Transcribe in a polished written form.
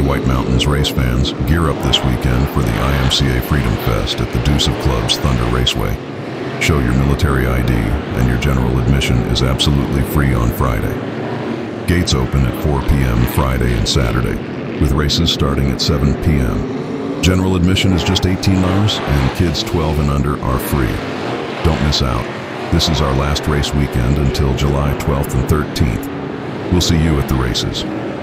White Mountains race fans, gear up this weekend for the IMCA Freedom Fest at the Deuce of Clubs Thunder Raceway. Show your military ID, and your general admission is absolutely free on Friday. Gates open at 4 p.m. Friday and Saturday, with races starting at 7 p.m. General admission is just $18, and kids 12 and under are free. Don't miss out. This is our last race weekend until July 12th and 13th. We'll see you at the races.